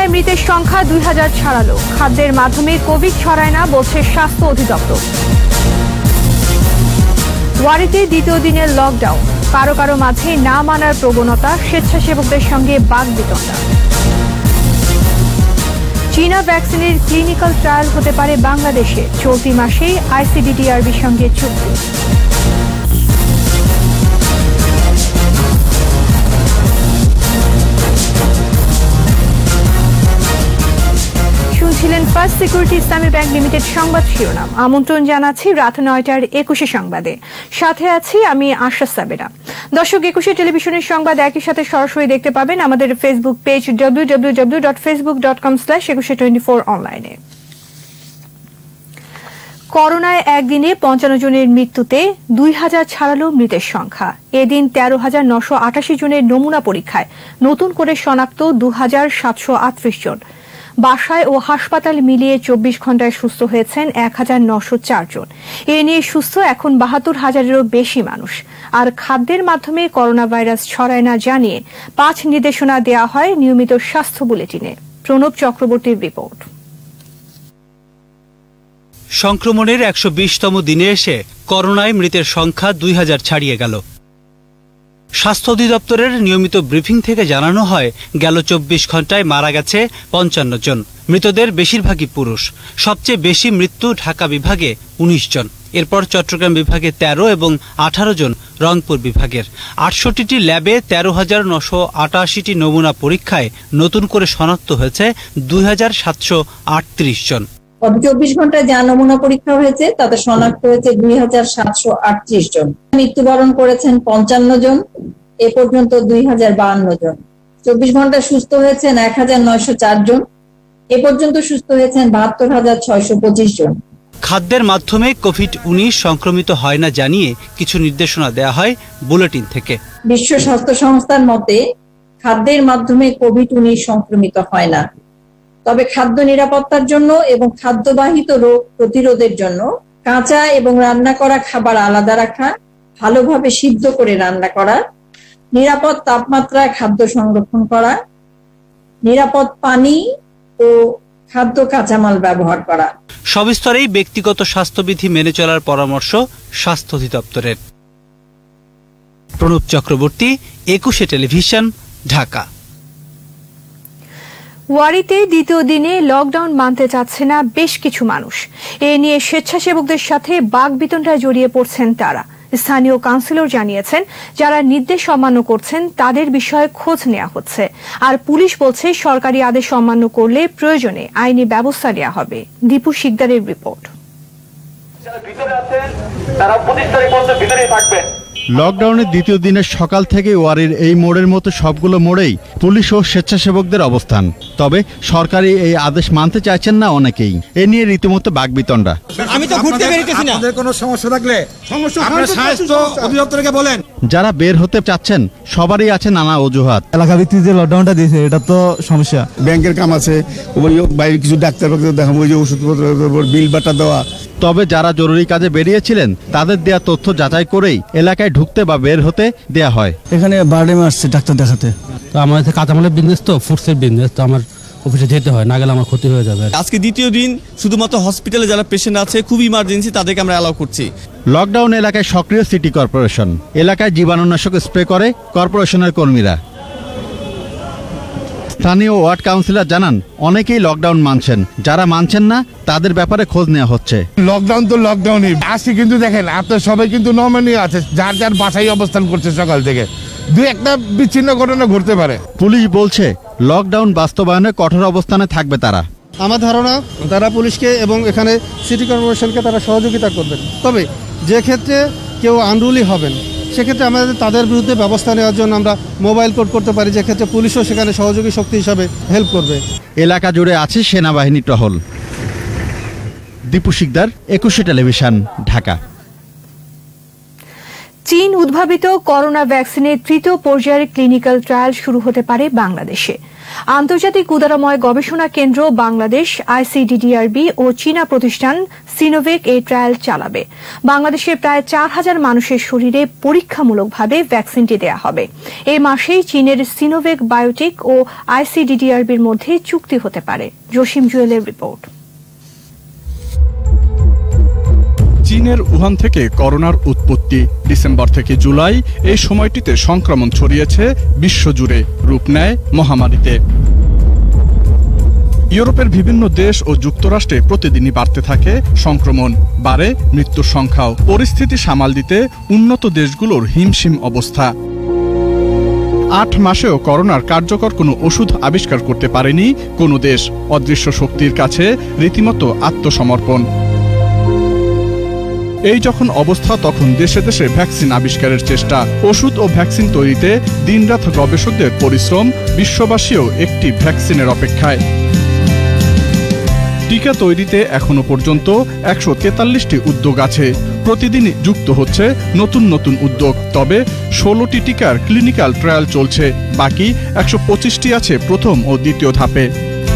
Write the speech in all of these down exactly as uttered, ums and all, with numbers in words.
করোনায় মৃতের সংখ্যা দুই হাজার ছাড়ালো। খাদ্যের মাধ্যমে কোভিড ছড়ায় না বলছে স্বাস্থ্য অধিদপ্তর। ওয়ারিতে দ্বিতীয় দিনের লকডাউন, কারো কারো মাঝে না মানার প্রবণতা, স্বেচ্ছাসেবকদের সঙ্গে বাকবিতণ্ডা। চীনা ভ্যাকসিনের ক্লিনিক্যাল ট্রায়াল হতে পারে বাংলাদেশে, চলতি মাসেই আইসিডিডিআরবির সঙ্গে চুক্তি। শুনছিলেন first security Islami bank limited সংবাদ শিরোনাম। আমন্ত্রণ জানাচ্ছি রাত নয়টার একুশে সংবাদে, সাথে আছি আমি আশা সাবেরা। দর্শক, একুশে টেলিভিশনের সংবাদ একই সাথে সরাসরি দেখতে পাবেন আমাদের Facebook page W W W dot Facebook dot com slash Ekushey twenty four অনলাইনে। করোনায় একদিনে পঞ্চান্ন জনের মৃত্যুতে দুই হাজার ছাড়ালো মৃতের সংখ্যা। এদিন তেরো হাজার নশো আটাশি জনের নমুনা পরীক্ষায় নতুন করে শনাক্ত দু হাজার সাতশো আটত্রিশ জন। বাসায় ও হাসপাতাল মিলিয়ে চব্বিশ ঘন্টায় সুস্থ হয়েছেন এক হাজার নশো চার জন। এ নিয়ে সুস্থ এখন বাহাত্তর হাজারেরও বেশি মানুষ। আর খাদ্যের মাধ্যমে করোনা ভাইরাস ছড়ায় না জানিয়ে পাঁচ নির্দেশনা দেওয়া হয় নিয়মিত স্বাস্থ্য বুলেটিনে। প্রণব চক্রবর্তীর রিপোর্ট। সংক্রমণের একশো বিশতম দিনে এসে করোনায় মৃতের সংখ্যা দুই হাজার ছাড়িয়ে গেল। স্বাস্থ্য অধিদপ্তরের নিয়মিত ব্রিফিং থেকে জানানো হয়, গেল চব্বিশ ঘন্টায় মারা গেছে পঞ্চান্ন জন। মৃতদের বেশিরভাগই পুরুষ। সবচেয়ে বেশি মৃত্যু ঢাকা বিভাগে উনিশ জন, এরপর চট্টগ্রাম বিভাগে তেরো এবং আঠারো জন রংপুর বিভাগের। আটষট্টিটি ল্যাবে তেরো হাজার নশো আটাশিটি নমুনা পরীক্ষায় নতুন করে শনাক্ত হয়েছে দুই হাজার সাতশো আটত্রিশ জন। গত চব্বিশ ঘন্টায় যা নমুনা পরীক্ষা হয়েছে তাতে শনাক্ত হয়েছে দুই হাজার সাতশো আটত্রিশ জন। মৃত্যুবরণ করেছেন পঞ্চান্ন জন, এ পর্যন্ত দুই হাজার বাহান্ন জন। চব্বিশ ঘন্টায় সুস্থ হয়েছেন এক হাজার নয়শো চার জন, এ পর্যন্ত সুস্থ হয়েছেন বাহাত্তর হাজার ছয়শো পঁচিশ জন। খাদ্যের মাধ্যমে কোভিড উনিশ সংক্রমিত হয় না জানিয়ে কিছু নির্দেশনা দেওয়া হয় বুলেটিন থেকে। বিশ্ব স্বাস্থ্য সংস্থার মতে খাদ্যের মাধ্যমে কোভিড উনিশ সংক্রমিত হয় না, তবে খাদ্য নিরাপত্তার জন্য এবং খাদ্যবাহিত রোগ প্রতিরোধের জন্য কাঁচা এবং রান্না করা খাবার আলাদা রাখা, ভালোভাবে সিদ্ধ করে রান্না করা, নিরাপদ তাপমাত্রায় খাদ্য সংরক্ষণ করা, নিরাপদ পানি ও খাদ্য কাঁচামাল ব্যবহার করা। সব স্তরেই ব্যক্তিগত স্বাস্থ্যবিধি মেনে চলার পরামর্শ স্বাস্থ্য অধিদপ্তরের। প্রণব চক্রবর্তী, একুশে টেলিভিশন, ঢাকা। ওয়ারিতে দ্বিতীয় দিনে লকডাউন মানতে চাচ্ছে না বেশ কিছু মানুষ। এ নিয়ে স্বেচ্ছাসেবকদের সাথে বাকবিতণ্ডায় জড়িয়ে পড়ছেন তারা। স্থানীয় কাউন্সিলর জানিয়েছেন, যারা নির্দেশ অমান্য করছেন তাদের বিষয়ে খোঁজ নেওয়া হচ্ছে। আর পুলিশ বলছে, সরকারি আদেশ অমান্য করলে প্রয়োজনে আইনি ব্যবস্থা নেওয়া হবে। দীপু শিকদারের রিপোর্ট। লকডাউনের দ্বিতীয় দিনের সকাল থেকে ওয়ারির এই মোড়ের মতো সবগুলো মোড়েই পুলিশ ও স্বেচ্ছাসেবকদের অবস্থান। তবে সরকারি এই আদেশ মানতে চাইছেন না অনেকেই। এ নিয়ে রীতিমতো বাকবিতণ্ডা। আমি তো ঘুরতে বেরিয়েছি না, আপনাদের কোনো সমস্যা থাকলে আপনারা স্বাস্থ্য অধিদপ্তরকে বলেন। যারা বের হতে চাচ্ছেন সবারই আছে নানা অজুহাত। এলাকা ভিত্তিক যে লকডাউনটা দিয়েছে এটা তো সমস্যা। ব্যাংকের কাম আছে, বাইরে কিছু ডাক্তার দেখাবো, ওই যে ওষুধপত্র বিল বাটা দেওয়া। তবে যারা জরুরি কাজে বেরিয়েছিলেন তাদের দেয়া তথ্য যাচাই করেই এলাকায় ঢুকতে বা বের হতে দেয়া হয়। এখানে বারডেমে আসছে ডাক্তার দেখাতে। তো আমাদের কাঁচামালের বিজনেস, তো ফুডসের বিজনেস, তো আমার অফিসে যেতে হয়, না গেলে আমার ক্ষতি হয়ে যাবে। আজকে দ্বিতীয় দিন শুধুমাত্র হসপিটালে যারা পেশেন্ট আছে, খুব ইমার্জেন্সি, তাদেরকে আমরা অ্যালাউ করছি। লকডাউন এলাকায় সক্রিয় সিটি কর্পোরেশন। এলাকায় জীবাণুনাশক স্প্রে করে কর্পোরেশনের কর্মীরা। স্থানীয় ওয়ার্ড কাউন্সিলর জানান, অনেকেই লকডাউন মানছেন, যারা মানছেন না তাদের ব্যাপারে খোঁজ নেওয়া হচ্ছে। লকডাউন তো লকডাউনই আজকে, কিন্তু দেখেন আপনার সবাই কিন্তু নমনীয় আছে, যার যার বাসায় অবস্থান করছে সকাল থেকে। দুই একটা বিচ্ছিন্ন ঘটনা ঘটতে পারে। পুলিশ বলছে লকডাউন বাস্তবায়নে কঠোর অবস্থানে থাকবে তারা। আমার ধারণা তারা পুলিশকে এবং এখানে সিটি কর্পোরেশনকে তারা সহযোগিতা করবেন। তবে যে ক্ষেত্রে কেউ আনরুলি হবেন, সেক্ষেত্রে আমাদের তাদের বিরুদ্ধে ব্যবস্থা নেওয়ার জন্য আমরা মোবাইল কোড করতে পারি, যে ক্ষেত্রে পুলিশও সেখানে সহযোগী শক্তি হিসাবে হেল্প করবে। এলাকা জুড়ে আছে সেনাবাহিনী টহল। দীপু শিকদার, একুশে টেলিভিশন, ঢাকা। চীন উদ্ভাবিত করোনা ভ্যাকসিনের তৃতীয় পর্যায়ের ক্লিনিক্যাল ট্রায়াল শুরু হতে পারে বাংলাদেশে। আন্তর্জাতিক উদারময় গবেষণা কেন্দ্র বাংলাদেশ, আইসিডিডিআরবি ও চীনা প্রতিষ্ঠান সিনোভেক এই ট্রায়াল চালাবে। বাংলাদেশের প্রায় চার হাজার মানুষের শরীরে পরীক্ষামূলকভাবে ভ্যাকসিনটি দেয়া হবে। এই মাসেই চীনের সিনোভেক বায়োটেক ও আইসিডিডিআরবির মধ্যে চুক্তি হতে পারে। জসিম জুয়েলের রিপোর্ট। চীনের উহান থেকে করোনার উৎপত্তি। ডিসেম্বর থেকে জুলাই এই সময়টিতে সংক্রমণ ছড়িয়েছে বিশ্বজুড়ে, রূপ নেয় মহামারীতে। ইউরোপের বিভিন্ন দেশ ও যুক্তরাষ্ট্রে প্রতিদিনই বাড়তে থাকে সংক্রমণ, বাড়ে মৃত্যুর সংখ্যাও। পরিস্থিতি সামাল দিতে উন্নত দেশগুলোর হিমশিম অবস্থা। আট মাসেও করোনার কার্যকর কোনো ওষুধ আবিষ্কার করতে পারেনি কোনো দেশ। অদৃশ্য শক্তির কাছে রীতিমতো আত্মসমর্পণ। এই যখন অবস্থা, তখন দেশে দেশে ভ্যাকসিন আবিষ্কারের চেষ্টা। ওষুধ ও ভ্যাকসিন তৈরিতে দিনরাত গবেষকদের পরিশ্রম, বিশ্ববাসীও একটি ভ্যাকসিনের অপেক্ষায়। টিকা তৈরিতে এখনো পর্যন্ত একশো তেতাল্লিশটি উদ্যোগ আছে। প্রতিদিনই যুক্ত হচ্ছে নতুন নতুন উদ্যোগ। তবে ষোলোটি টিকার ক্লিনিক্যাল ট্রায়াল চলছে, বাকি একশো পঁচিশটি আছে প্রথম ও দ্বিতীয় ধাপে।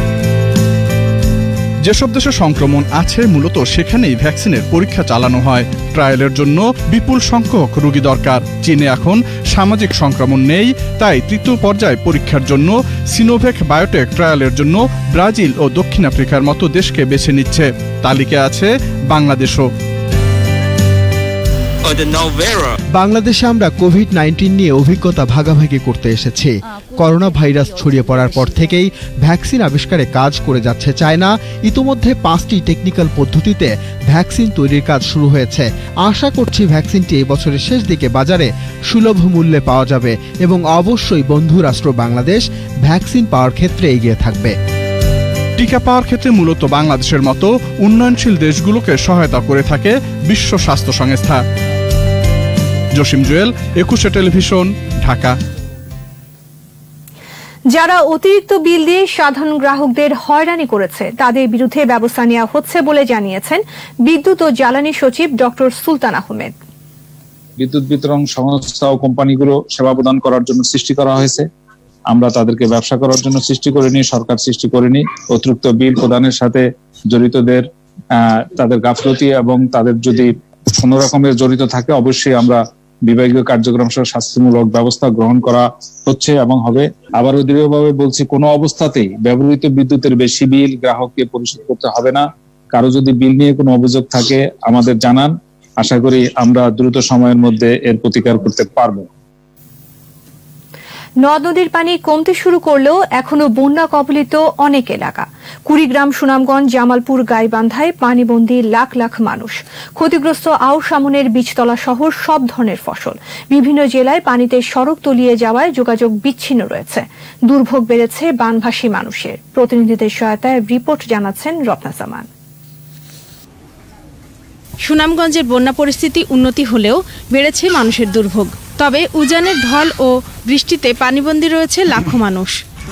যেসব দেশে সংক্রমণ আছে মূলত সেখানেই ভ্যাকসিনের পরীক্ষা চালানো হয়। ট্রায়ালের জন্য বিপুল সংখ্যক রোগী দরকার। চীনে এখন সামাজিক সংক্রমণ নেই, তাই তৃতীয় পর্যায়ে পরীক্ষার জন্য সিনোভেক বায়োটেক ট্রায়ালের জন্য ব্রাজিল ও দক্ষিণ আফ্রিকার মতো দেশকে বেছে নিচ্ছে। তালিকায় আছে বাংলাদেশও। বাংলাদেশে আমরা কোভিড নাইন্টিন নিয়ে অভিজ্ঞতা ভাগাভাগি করতে এসেছি। করোনা ভাইরাস ছড়িয়ে পড়ার পর থেকেই ভ্যাকসিন আবিষ্কারে কাজ করে যাচ্ছে চায়না। ইতোমধ্যে পাঁচটি টেকনিক্যাল পদ্ধতিতে ভ্যাকসিন তৈরির কাজ শুরু হয়েছে। আশা করছি ভ্যাকসিনটি এই বছরের শেষ দিকে বাজারে সুলভ মূল্যে পাওয়া যাবে এবং অবশ্যই বন্ধু রাষ্ট্র বাংলাদেশ ভ্যাকসিন পাওয়ার ক্ষেত্রে এগিয়ে থাকবে। টিকা পাওয়ার ক্ষেত্রে মূলত বাংলাদেশের মতো উন্নয়নশীল দেশগুলোকে সহায়তা করে থাকে বিশ্ব স্বাস্থ্য সংস্থা। জসিম জুয়েল, একুশে টেলিভিশন, ঢাকা। যারা অতিরিক্ত বিল দিয়ে সাধারণ গ্রাহকদের হয়রানি করেছে তাদের বিরুদ্ধে ব্যবস্থা নেওয়া হচ্ছে বলে জানিয়েছেন বিদ্যুৎ ও জ্বালানি সচিব ডক্টর সুলতান আহমেদ। বিদ্যুৎ বিতরণ সংস্থা ও কোম্পানিগুলো সেবা প্রদান করার জন্য সৃষ্টি করা হয়েছে। আমরা তাদেরকে ব্যবসা করার জন্য সৃষ্টি করিনি, সরকার সৃষ্টি করিনি। অতিরিক্ত বিল প্রদানের সাথে জড়িতদের আহ তাদের গাফলতি এবং তাদের যদি কোন রকমের জড়িত থাকে অবশ্যই আমরা বিভাগীয় কার্যক্রম সহ শাস্তিমূলক ব্যবস্থা গ্রহণ করা হচ্ছে এবং হবে। আবারও দৃঢ়ভাবে বলছি, কোনো অবস্থাতেই ব্যবহৃত বিদ্যুতের বেশি বিল গ্রাহককে পরিশোধ করতে হবে না। কারো যদি বিল নিয়ে কোনো অভিযোগ থাকে আমাদের জানান, আশা করি আমরা দ্রুত সময়ের মধ্যে এর প্রতিকার করতে পারবো। নদ নদীর পানি কমতে শুরু করলেও এখনো বন্যা কবলিত অনেক এলাকা। কুড়িগ্রাম, সুনামগঞ্জ, জামালপুর, গাইবান্ধায় পানিবন্দী লাখ লাখ মানুষ। ক্ষতিগ্রস্ত আউশ আমনের বীজতলা সহ সব ধরনের ফসল। বিভিন্ন জেলায় পানিতে সড়ক তলিয়ে যাওয়ায় যোগাযোগ বিচ্ছিন্ন রয়েছে। দুর্ভোগ বেড়েছে বানভাসী মানুষের। প্রতিনিধিদের সহায়তায় রিপোর্ট জানাচ্ছেন রত্না জামান। সুনামগঞ্জের বন্যা পরিস্থিতি উন্নতি হলেও বেড়েছে মানুষের দুর্ভোগ। তবে উজানের ঢল ও বৃষ্টিতে পানিবন্দী রয়েছে লাখো মানুষ।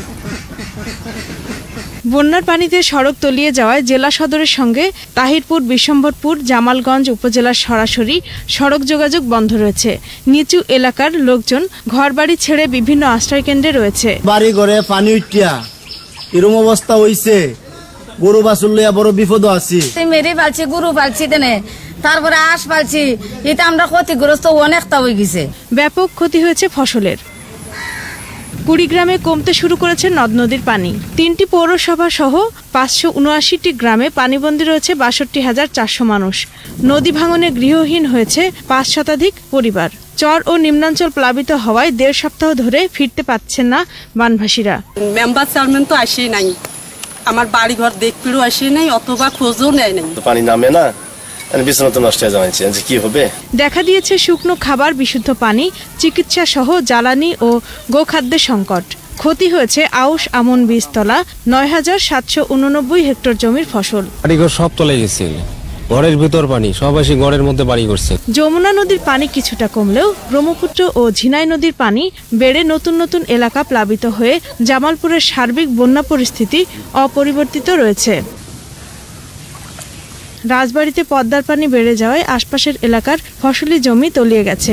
বন্যার পানিতে সড়ক তলিয়ে যাওয়ায় জেলা সদরের সঙ্গে তাহিরপুর, বিশ্বম্ভরপুর, জামালগঞ্জ উপজেলার সরাসরি সড়ক যোগাযোগ বন্ধ রয়েছে। নিচু এলাকার লোকজন ঘরবাড়ি ছেড়ে বিভিন্ন আশ্রয়কেন্দ্রে রয়েছে। বাড়ি ঘরে পানি উঠিয়া এরম অবস্থা হইছে, গরু বাছুর লইয়া বড় বিপদ আছি। মেরে পালছি, গরু পালছি, তেনে তারপরে আশ পালছি, এটা আমরা ক্ষতিগ্রস্ত অনেকটা হয়ে গেছে। ব্যাপক ক্ষতি হয়েছে ফসলের। কুড়িগ্রামে কমতে শুরু করেছে নদ নদীর পানি। তিনটি পৌরসভা সহ পাঁচশো উনআশিটি গ্রামে পানিবন্দী রয়েছে বাষট্টি হাজার চারশো মানুষ। নদী ভাঙনে গৃহহীন হয়েছে পাঁচ শতাধিক পরিবার। চর ও নিম্নাঞ্চল প্লাবিত হওয়ায় দেড় সপ্তাহ ধরে ফিরতে পারছেন না বানভাসীরা। মেম্বার চেয়ারম্যান তো আসেই নাই, আমার বাড়ি ঘর দেখপিড়ও আসে নাই, অথবা খোঁজও নেয় নাই। পানি নামে না, নষ্ট হয়ে যাচ্ছে, কি হবে? দেখা দিয়েছে শুকনো খাবার, বিশুদ্ধ পানি, চিকিৎসা সহ জ্বালানি ও গোখাদ্যের সংকট। ক্ষতি হয়েছে আউশ আমন বীজতলা নয় হাজার সাতশো উননব্বই হেক্টর জমির ফসল। বাড়িঘর সব তলে গেছে, ঘরের ভিতর পানি, সব এসে ঘরের মধ্যে বাড়ি করছে। যমুনা নদীর পানি কিছুটা কমলেও ব্রহ্মপুত্র ও ঝিনাই নদীর পানি বেড়ে নতুন নতুন এলাকা প্লাবিত হয়ে জামালপুরের সার্বিক বন্যা পরিস্থিতি অপরিবর্তিত রয়েছে। রাজবাড়ীতে পদ্মার পানি বেড়ে যাওয়ায় আশপাশের এলাকার ফসলি জমি তলিয়ে গেছে।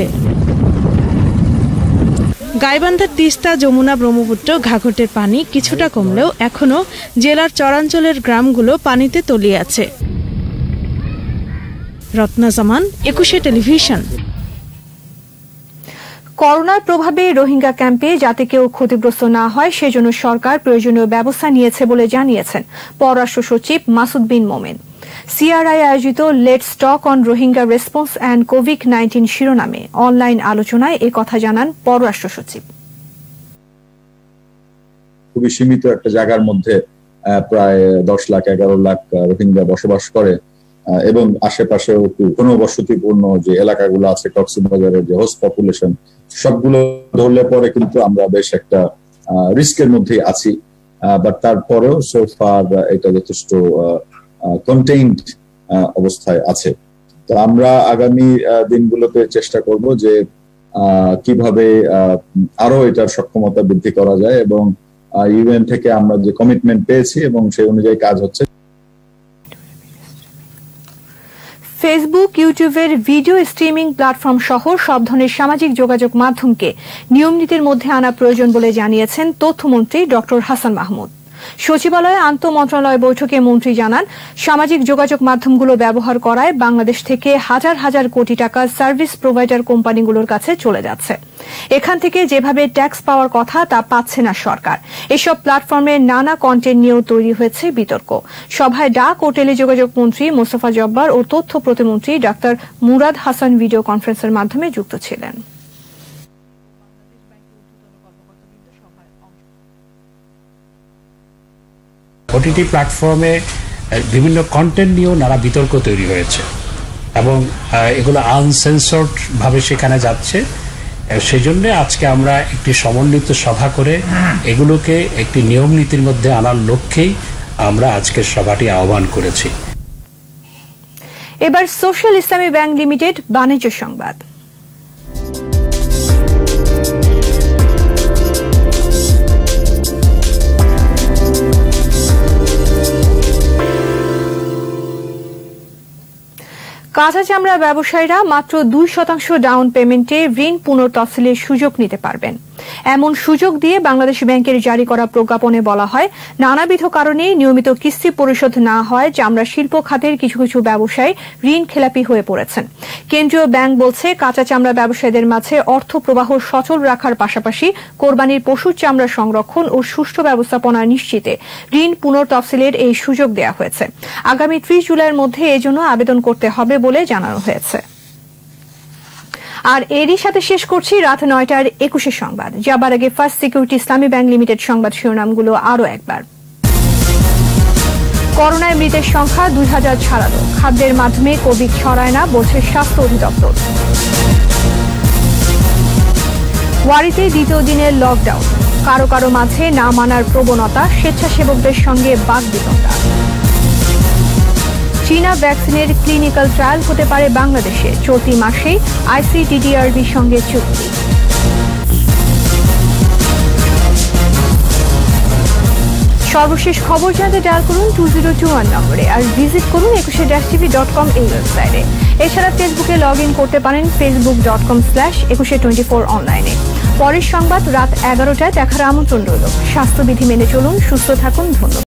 গাইবান্ধার তিস্তা, যমুনা, ব্রহ্মপুত্র, ঘাঘটের পানি কিছুটা কমলেও এখনো জেলার চরাঞ্চলের গ্রামগুলো পানিতে তলিয়ে আছে। রত্না জামান, একুশে টেলিভিশন। করোনার প্রভাবে রোহিঙ্গা ক্যাম্পে যাতে কেউ ক্ষতিগ্রস্ত না হয় সেজন্য সরকার প্রয়োজনীয় ব্যবস্থা নিয়েছে বলে জানিয়েছেন পররাষ্ট্র সচিব মাসুদ বিন মোমেন। সিআরআই আয়োজিত let's talk on Rohingya response and Covid nineteen শিরোনামে অনলাইন আলোচনায় এ কথা জানান পররাষ্ট্র সচিব। খুবই সীমিত একটা জায়গার মধ্যে প্রায় দশ লাখ এগারো লাখ রোহিঙ্গা বসবাস করে এবং আশেপাশেও কোনো বসতিপূর্ণ যে এলাকাগুলো আছে কক্সবাজারের যে হোস্ট পপুলেশন সবগুলো ধরলে পরে কিন্তু আমরা বেশ একটা রিস্কের মধ্যেই আছি, বাট তারপরেও সো ফার এটা যথেষ্ট কন্টেইনড অবস্থায় আছে। তো আমরা আগামী দিনগুলোতে চেষ্টা করব যে কিভাবে আরো এটার সক্ষমতা বৃদ্ধি করা যায় এবং ইউএন থেকে আমরা যে কমিটমেন্ট পেয়েছি এবং সেই অনুযায়ী কাজ হচ্ছে। ফেসবুক, ইউটিউবের ভিডিও স্ট্রিমিং প্ল্যাটফর্ম সহ সব ধরনের সামাজিক যোগাযোগ মাধ্যমকে নিয়ম নীতির মধ্যে আনা প্রয়োজন বলে জানিয়েছেন তথ্যমন্ত্রী ডক্টর হাসান মাহমুদ। সচিবালয়ে আন্তঃ মন্ত্রণালয় বৈঠকে মন্ত্রী জানান, সামাজিক যোগাযোগ মাধ্যমগুলো ব্যবহার করায় বাংলাদেশ থেকে হাজার হাজার কোটি টাকা সার্ভিস প্রোভাইডার কোম্পানিগুলোর কাছে চলে যাচ্ছে। এখান থেকে যেভাবে ট্যাক্স পাওয়ার কথা তা পাচ্ছে না সরকার। এসব প্ল্যাটফর্মে নানা কন্টেন্ট নিয়েও তৈরি হয়েছে বিতর্ক। সভায় ডাক ও টেলিযোগাযোগ মন্ত্রী মোস্তফা জব্বার ও তথ্য প্রতিমন্ত্রী ডাক্তার মুরাদ হাসান ভিডিও কনফারেন্সের মাধ্যমে যুক্ত ছিলেন। ওটিটি প্ল্যাটফর্মে বিভিন্ন কন্টেন্ট নিয়েও নানা বিতর্ক তৈরি হয়েছে এবং এগুলো আনসেন্সর্ড ভাবে সেখানে যাচ্ছে। সেই জন্য আজকে আমরা একটি সমন্বিত সভা করে এগুলোকে একটি নিয়ম নীতির মধ্যে আনার লক্ষ্যেই আমরা আজকের সভাটি আহ্বান করেছি। এবার সোশ্যাল ইসলামী ব্যাংক লিমিটেড বাণিজ্য সংবাদ। কাঁচা চামড়া ব্যবসায়ীরা মাত্র দুই শতাংশ ডাউন পেমেন্টে ঋণ পুনর্তফসিলের সুযোগ নিতে পারবেন। এমন সুযোগ দিয়ে বাংলাদেশ ব্যাংকের জারি করা প্রজ্ঞাপনে বলা হয়, নানাবিধ কারণে নিয়মিত কিস্তি পরিশোধ না হয় চামড়া শিল্প খাতের কিছু কিছু ব্যবসায়ী ঋণ খেলাপি হয়ে পড়েছেন। কেন্দ্রীয় ব্যাংক বলছে, কাঁচা চামড়া ব্যবসায়ীদের মাঝে অর্থ প্রবাহ সচল রাখার পাশাপাশি কোরবানির পশুর চামড়া সংরক্ষণ ও সুষ্ঠু ব্যবস্থাপনা নিশ্চিতে ঋণ পুনর্তফসিলের এই সুযোগ দেওয়া হয়েছে। আগামী ত্রিশ জুলাইয়ের মধ্যে এজন্য আবেদন করতে হবে বলে জানানো হয়েছে। আর এরই সাথে শেষ করছি রাত নয়টার একুশে সংবাদ। যাবার আগে first security Islami bank limited সংবাদ শিরোনামগুলো আরো একবার। করোনায় মৃতের সংখ্যা দুই হাজার ছাড়ালো, খাদ্যের মাধ্যমে কোভিড ছড়ায় না বলছে স্বাস্থ্য অধিদপ্তর। ওয়ারিতে দ্বিতীয় দিনের লকডাউন, কারো কারো মাঝে না মানার প্রবণতা, স্বেচ্ছাসেবকদের সঙ্গে বাকবিতণ্ডা। চীনা ভ্যাকসিনের ক্লিনিক্যাল ট্রায়াল হতে পারে বাংলাদেশে, চলতি মাসেই আইসিডিডিআরবির সঙ্গে চুক্তি। সর্বশেষ খবর জানতে ডায়াল করুন টু জিরো টু ওয়ান নম্বরে আর ভিজিট করুন একুশে ড্যাশ টিভি ডট কম এই ওয়েবসাইটে। এছাড়া ফেসবুকে লগ ইন করতে পারেন Facebook dot com slash Ekushey twenty four অনলাইনে। পরের সংবাদ রাত এগারোটায় দেখার আমন্ত্রণ রইল। স্বাস্থ্যবিধি মেনে চলুন, সুস্থ থাকুন, ধন্যবাদ।